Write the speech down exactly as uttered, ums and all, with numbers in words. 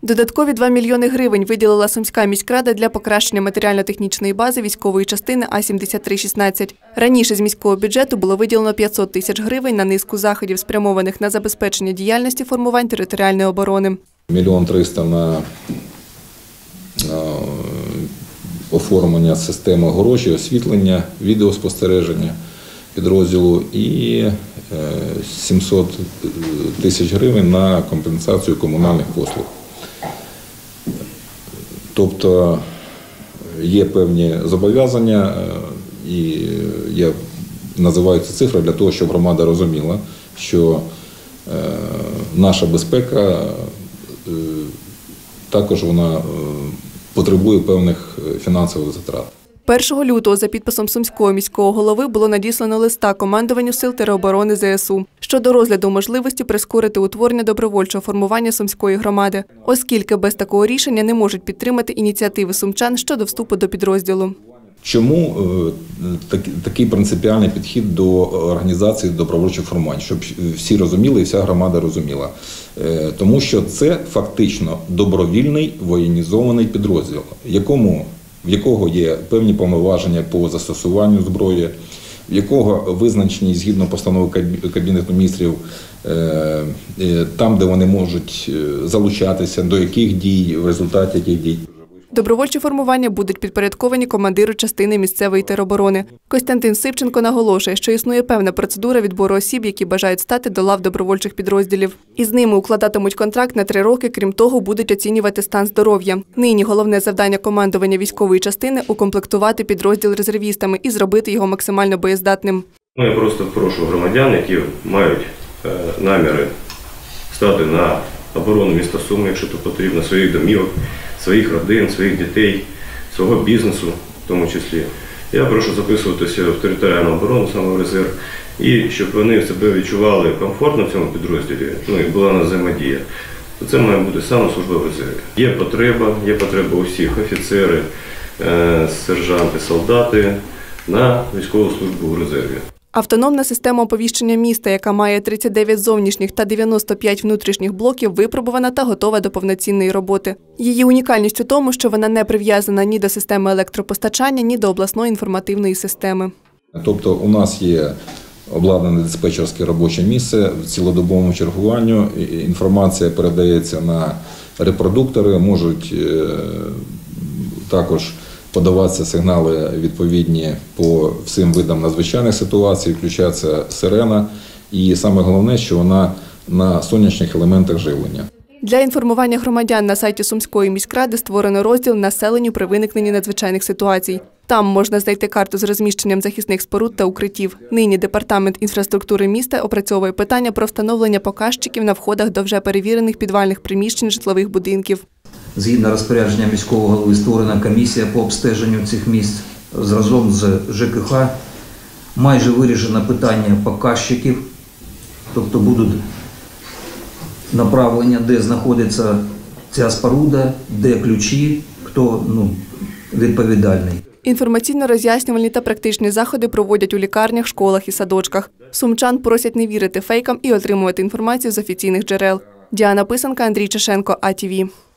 Додаткові два мільйони гривень виділила Сумська міськрада для покращення матеріально-технічної бази військової частини А сімдесят три шістнадцять. Раніше з міського бюджету було виділено п'ятсот тисяч гривень на низку заходів, спрямованих на забезпечення діяльності формувань територіальної оборони. Мільйон триста на оформлення системи огорожі, освітлення, відеоспостереження підрозділу і сімсот тисяч гривень на компенсацію комунальних послуг. Тобто є певні зобов'язання, і я називаю ці цифри для того, щоб громада розуміла, що наша безпека також вона потребує певних фінансових затрат. першого лютого за підписом Сумського міського голови було надіслано листа командуванню Сил тероборони Зе Ес У щодо розгляду можливості прискорити утворення добровольчого формування Сумської громади, оскільки без такого рішення не можуть підтримати ініціативи сумчан щодо вступу до підрозділу. Чому такий принципіальний підхід до організації добровольчих формувань, щоб всі розуміли і вся громада розуміла? Тому що це фактично добровільний воєнізований підрозділ, якому в якого є певні повноваження по застосуванню зброї, в якого визначені згідно постанови Кабінету міністрів там, де вони можуть залучатися, до яких дій, в результаті яких дій. Добровольчі формування будуть підпорядковані командиру частини місцевої тероборони. Костянтин Сивченко наголошує, що існує певна процедура відбору осіб, які бажають стати до лав добровольчих підрозділів. Із ними укладатимуть контракт на три роки, крім того, будуть оцінювати стан здоров'я. Нині головне завдання командування військової частини – укомплектувати підрозділ резервістами і зробити його максимально боєздатним. Ну, я просто прошу громадян, які мають е, наміри стати на оборону міста Суми, якщо то потрібно, своїх домівок, своїх родин, своїх дітей, свого бізнесу в тому числі. Я прошу записуватися в територіальну оборону, саме в резерв, і щоб вони себе відчували комфортно в цьому підрозділі, ну і була на взаємодія. То це має бути саме служба в резерві. Є потреба, є потреба у всіх офіцери, сержанти, солдати на військову службу в резерві. Автономна система оповіщення міста, яка має тридцять дев'ять зовнішніх та дев'яносто п'ять внутрішніх блоків, випробувана та готова до повноцінної роботи. Її унікальність у тому, що вона не прив'язана ні до системи електропостачання, ні до обласної інформативної системи. Тобто у нас є обладнане диспетчерське робоче місце в цілодобовому чергуванню, інформація передається на репродуктори, можуть також подаватися сигнали відповідні по всім видам надзвичайних ситуацій, включається сирена. І саме головне, що вона на сонячних елементах живлення. Для інформування громадян на сайті Сумської міськради створено розділ «Населенню при виникненні надзвичайних ситуацій». Там можна знайти карту з розміщенням захисних споруд та укриттів. Нині Департамент інфраструктури міста опрацьовує питання про встановлення показчиків на входах до вже перевірених підвальних приміщень житлових будинків. Згідно розпорядження міського голови створена комісія по обстеженню цих місць. Разом з Же Ке Ха майже вирішено питання показчиків, тобто будуть направлення, де знаходиться ця споруда, де ключі, хто ну, відповідальний. Інформаційно-роз'яснювальні та практичні заходи проводять у лікарнях, школах і садочках. Сумчан просять не вірити фейкам і отримувати інформацію з офіційних джерел. Діана Писанка, Андрій Чешенко, А Ті Ві.